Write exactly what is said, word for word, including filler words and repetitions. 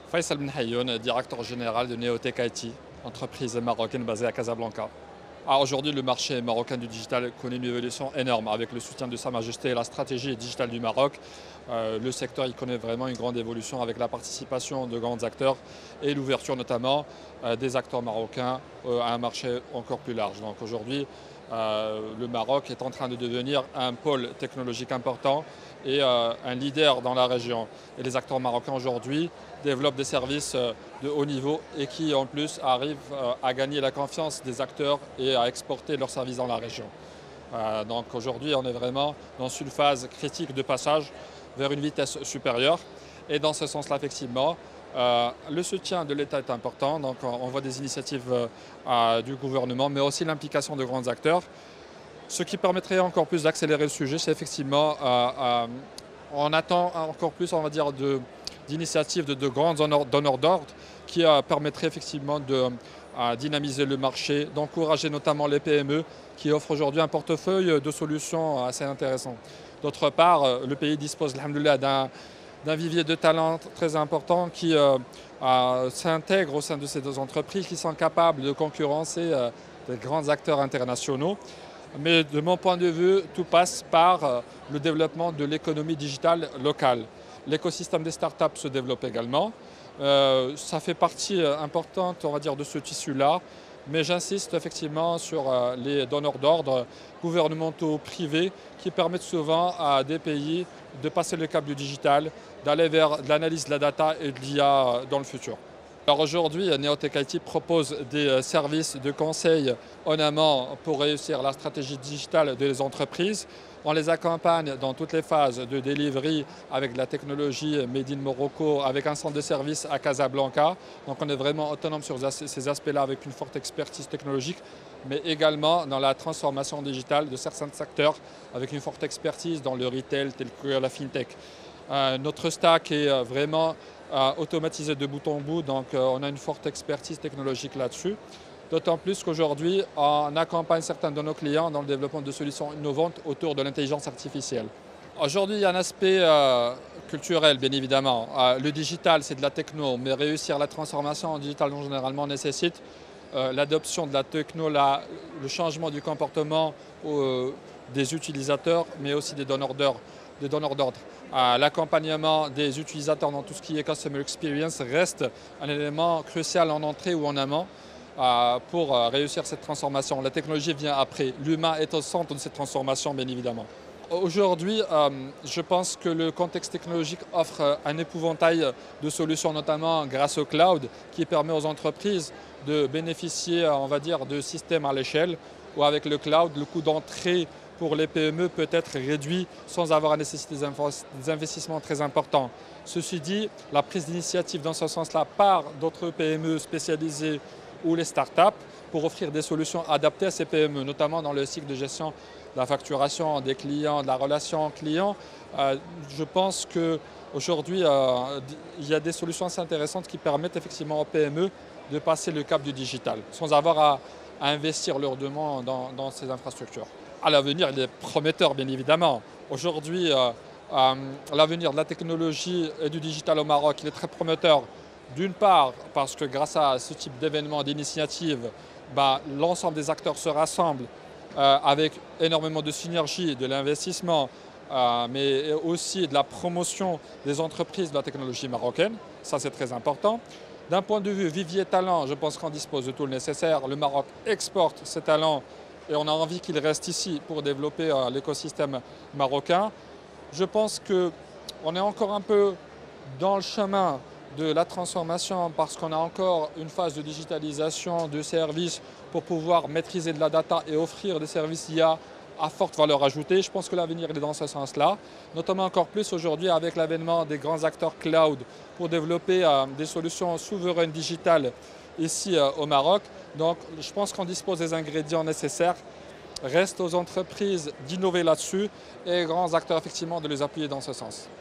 Faisal Ben Hayoun, directeur général de Neotech I T, entreprise marocaine basée à Casablanca. Alors aujourd'hui, le marché marocain du digital connaît une évolution énorme avec le soutien de Sa Majesté et la stratégie digitale du Maroc. Euh, le secteur il connaît vraiment une grande évolution avec la participation de grands acteurs et l'ouverture notamment euh, des acteurs marocains euh, à un marché encore plus large. Donc aujourd'hui, euh, le Maroc est en train de devenir un pôle technologique important et euh, un leader dans la région. Et les acteurs marocains aujourd'hui développent des services euh, de haut niveau et qui en plus arrivent euh, à gagner la confiance des acteurs et à exporter leurs services dans la région. Euh, donc aujourd'hui, on est vraiment dans une phase critique de passage vers une vitesse supérieure. Et dans ce sens-là, effectivement, euh, le soutien de l'État est important. Donc on voit des initiatives euh, du gouvernement, mais aussi l'implication de grands acteurs. Ce qui permettrait encore plus d'accélérer le sujet, c'est effectivement, euh, euh, on attend encore plus, on va dire, de d'initiatives de, de grands donneurs d'ordre qui euh, permettraient effectivement de euh, dynamiser le marché, d'encourager notamment les P M E qui offrent aujourd'hui un portefeuille de solutions assez intéressant. D'autre part, euh, le pays dispose, alhamdoulilah, d'un d'un vivier de talents très important qui euh, euh, s'intègre au sein de ces deux entreprises qui sont capables de concurrencer euh, des grands acteurs internationaux. Mais de mon point de vue, tout passe par euh, le développement de l'économie digitale locale. L'écosystème des startups se développe également. Euh, ça fait partie euh, importante, on va dire, de ce tissu-là. Mais j'insiste effectivement sur euh, les donneurs d'ordre gouvernementaux, privés, qui permettent souvent à des pays de passer le cap du digital, d'aller vers l'analyse de la data et de l'I A dans le futur. Alors aujourd'hui, Neotech I T propose des services de conseil en amont pour réussir la stratégie digitale des entreprises. On les accompagne dans toutes les phases de delivery avec de la technologie Made in Morocco, avec un centre de service à Casablanca. Donc on est vraiment autonome sur ces aspects-là avec une forte expertise technologique, mais également dans la transformation digitale de certains secteurs avec une forte expertise dans le retail tel que la fintech. Euh, notre stack est vraiment euh, automatisé de bout en bout, donc euh, on a une forte expertise technologique là-dessus. D'autant plus qu'aujourd'hui, on accompagne certains de nos clients dans le développement de solutions innovantes autour de l'intelligence artificielle. Aujourd'hui, il y a un aspect euh, culturel, bien évidemment. Euh, le digital, c'est de la techno, mais réussir la transformation en digital, généralement, nécessite euh, l'adoption de la techno, la, le changement du comportement euh, des utilisateurs, mais aussi des donneurs d'ordre. Des donneurs d'ordre. Euh, L'accompagnement des utilisateurs dans tout ce qui est Customer Experience reste un élément crucial en entrée ou en amont euh, pour euh, réussir cette transformation. La technologie vient après. L'humain est au centre de cette transformation, bien évidemment. Aujourd'hui, euh, je pense que le contexte technologique offre un épouvantail de solutions, notamment grâce au cloud, qui permet aux entreprises de bénéficier, on va dire, de systèmes à l'échelle, où avec le cloud, le coût d'entrée pour les P M E peut être réduit sans avoir à nécessiter des investissements très importants. Ceci dit, la prise d'initiative dans ce sens-là par d'autres P M E spécialisées ou les startups pour offrir des solutions adaptées à ces P M E, notamment dans le cycle de gestion de la facturation des clients, de la relation client. Euh, je pense qu'aujourd'hui, euh, il y a des solutions assez intéressantes qui permettent effectivement aux P M E de passer le cap du digital sans avoir à, à investir lourdement dans, dans ces infrastructures. À l'avenir, il est prometteur, bien évidemment. Aujourd'hui, euh, euh, l'avenir de la technologie et du digital au Maroc, il est très prometteur. D'une part, parce que grâce à ce type d'événements, d'initiatives, bah, l'ensemble des acteurs se rassemblent euh, avec énormément de synergie, de l'investissement, euh, mais aussi de la promotion des entreprises de la technologie marocaine. Ça, c'est très important. D'un point de vue vivier talent, je pense qu'on dispose de tout le nécessaire. Le Maroc exporte ses talents et on a envie qu'il reste ici pour développer euh, l'écosystème marocain. Je pense qu'on est encore un peu dans le chemin de la transformation parce qu'on a encore une phase de digitalisation de services pour pouvoir maîtriser de la data et offrir des services I A à forte valeur ajoutée. Je pense que l'avenir est dans ce sens-là, notamment encore plus aujourd'hui avec l'avènement des grands acteurs cloud pour développer euh, des solutions souveraines digitales ici euh, au Maroc. Donc je pense qu'on dispose des ingrédients nécessaires. Reste aux entreprises d'innover là-dessus et aux grands acteurs effectivement de les appuyer dans ce sens.